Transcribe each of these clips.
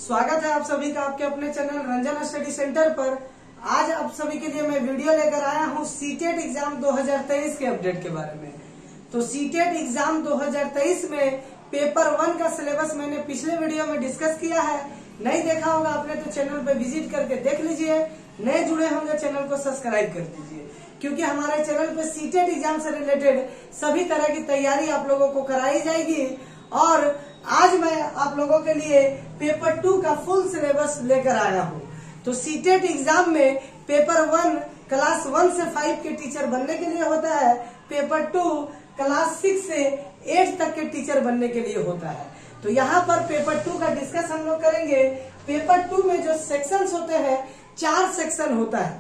स्वागत है आप सभी का आपके अपने चैनल रंजन स्टडी सेंटर पर। आज आप सभी के लिए मैं वीडियो लेकर आया हूं सीटेट एग्जाम 2023 के अपडेट के बारे में। तो सीटेट एग्जाम 2023 में पेपर 1 का सिलेबस मैंने पिछले वीडियो में डिस्कस किया है। नहीं देखा होगा आपने तो चैनल पे विजिट करके देख लीजिए। नए जुड़े होंगे चैनल को सब्सक्राइब कर दीजिए, क्योंकि हमारे चैनल पे सीटेट एग्जाम से रिलेटेड सभी तरह की तैयारी आप लोगों को कराई जाएगी। और आज मैं आप लोगों के लिए पेपर 2 का फुल सिलेबस लेकर आया हूँ। तो सीटेट एग्जाम में पेपर 1 क्लास 1 से 5 के टीचर बनने के लिए होता है, पेपर 2 क्लास 6 से 8 तक के टीचर बनने के लिए होता है। तो यहाँ पर पेपर 2 का डिस्कस हम लोग करेंगे। पेपर 2 में जो सेक्शंस होते हैं 4 सेक्शन होता है।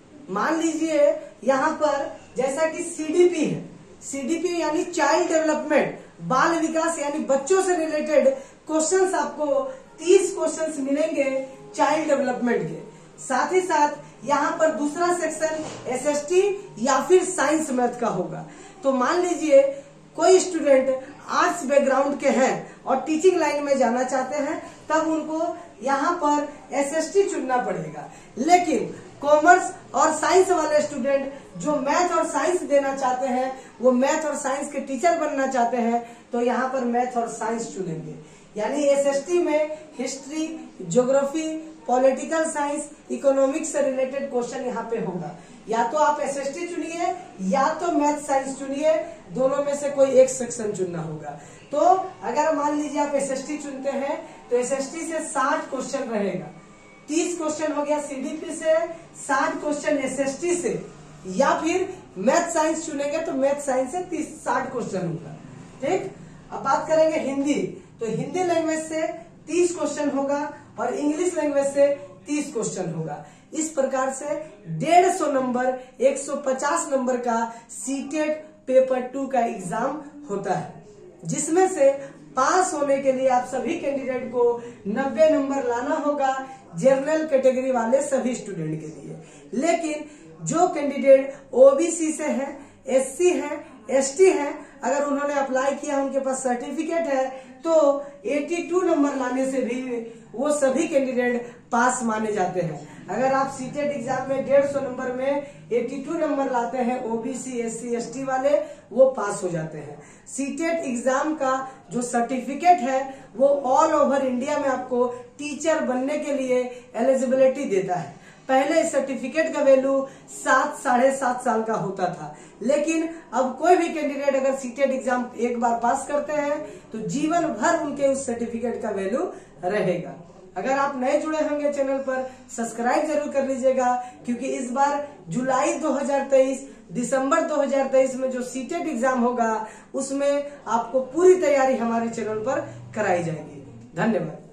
मान लीजिए यहाँ पर जैसा कि सीडीपी है, सीडीपी यानी चाइल्ड डेवलपमेंट, बाल विकास यानी बच्चों से रिलेटेड क्वेश्चंस आपको 30 क्वेश्चंस मिलेंगे चाइल्ड डेवलपमेंट के। साथ ही साथ यहाँ पर दूसरा सेक्शन एसएसटी या फिर साइंस मैथ का होगा। तो मान लीजिए कोई स्टूडेंट आर्ट्स बैकग्राउंड के हैं और टीचिंग लाइन में जाना चाहते हैं, तब उनको यहाँ पर एसएसटी चुनना पड़ेगा। लेकिन कॉमर्स और साइंस वाले स्टूडेंट जो मैथ और साइंस देना चाहते हैं, वो मैथ और साइंस के टीचर बनना चाहते हैं, तो यहाँ पर मैथ और साइंस चुनेंगे। यानी एसएसटी में history, geography, political science, economics से रिलेटेड क्वेश्चन यहाँ पे होगा। या तो आप एसएसटी चुनिए या तो मैथ साइंस चुनिए, दोनों में से कोई एक सेक्शन चुनना होगा। तो अगर मान लीजिए आप एसएसटी चुनते हैं तो एसएसटी से 60 क्वेश्चन रहेगा। 30 क्वेश्चन हो गया सीडीपी से, 60 क्वेश्चन एसएसटी से, या फिर मैथ साइंस चुनेंगे तो मैथ साइंस से 60 क्वेश्चन होगा। ठीक, अब बात करेंगे हिंदी। तो हिंदी लैंग्वेज से 30 क्वेश्चन होगा और इंग्लिश लैंग्वेज से 30 क्वेश्चन होगा। इस प्रकार से 150 नंबर 150 नंबर का सीटेट पेपर 2 का एग्जाम होता है, जिसमें से पास होने के लिए आप सभी कैंडिडेट को 90 नंबर लाना होगा, जनरल कैटेगरी वाले सभी स्टूडेंट के लिए। लेकिन जो कैंडिडेट ओबीसी से है, एससी है, एसटी है, अगर उन्होंने अप्लाई किया, उनके पास सर्टिफिकेट है, तो 82 नंबर लाने से भी वो सभी कैंडिडेट पास माने जाते हैं। अगर आप सीटेट एग्जाम में 150 नंबर में 82 नंबर लाते हैं, ओबीसी, एससी, एसटी वाले वो पास हो जाते हैं। सीटेट एग्जाम का जो सर्टिफिकेट है वो ऑल ओवर इंडिया में आपको टीचर बनने के लिए एलिजिबिलिटी देता है। पहले इस सर्टिफिकेट का वैल्यू 7-7.5 साल का होता था, लेकिन अब कोई भी कैंडिडेट अगर सीटेट एग्जाम एक बार पास करते हैं तो जीवन भर उनके उस सर्टिफिकेट का वैल्यू रहेगा। अगर आप नए जुड़े होंगे चैनल पर, सब्सक्राइब जरूर कर लीजिएगा, क्योंकि इस बार जुलाई 2023 दिसंबर 2023 में जो सीटेट एग्जाम होगा उसमें आपको पूरी तैयारी हमारे चैनल पर कराई जाएगी। धन्यवाद।